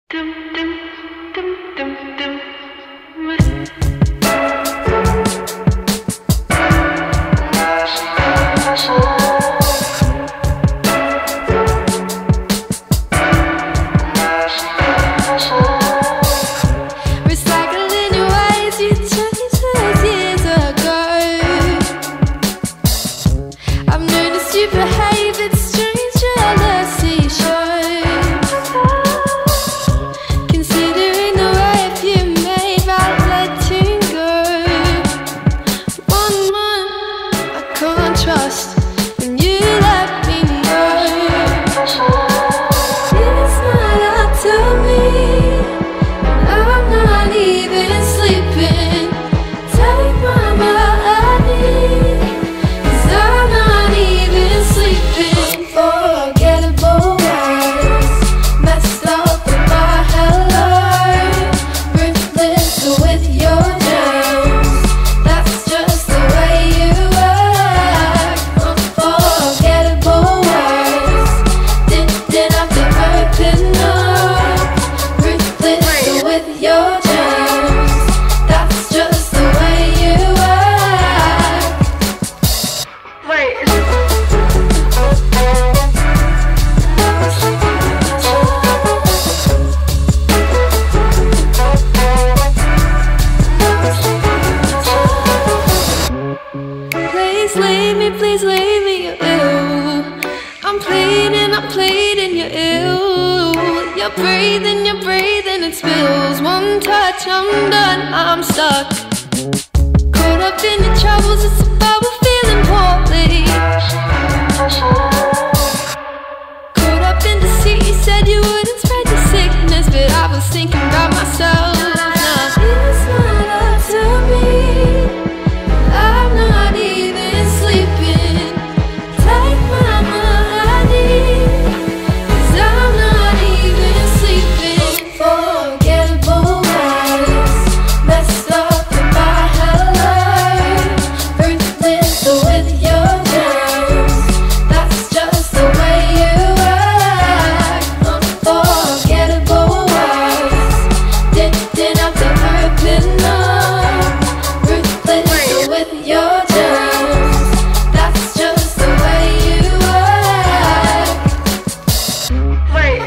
You're breathing, it spills. One touch, I'm done, I'm stuck. Caught up in your troubles, it's about we're feeling poorly. Caught up in deceit, you said you wouldn't spread the sickness, but I was thinking about myself. Now it's not up to me, I'm not even sleeping. Take my money, 'cause I'm not even sleeping. Unforgettable words, messed up goodbye, hello. Ruthless with your germs, that's just the way you work. Unforgettable words, didn't have to open up. Ruthless with your germs, that's just the way you work. Wait.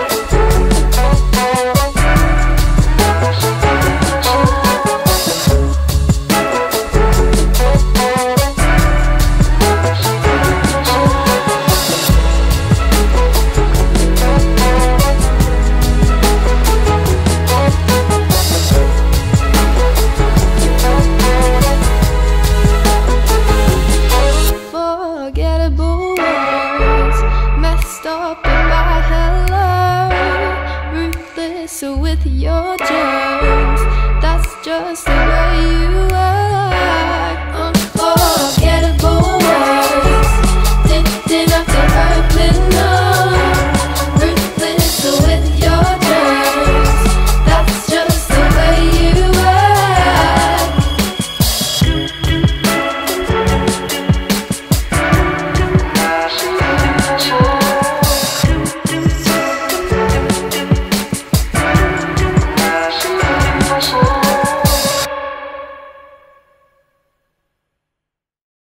Unforgettable words, messed up goodbye, hello. Ruthless with your germs, that's just the way you work. Unforgettable words, didn't have to open up.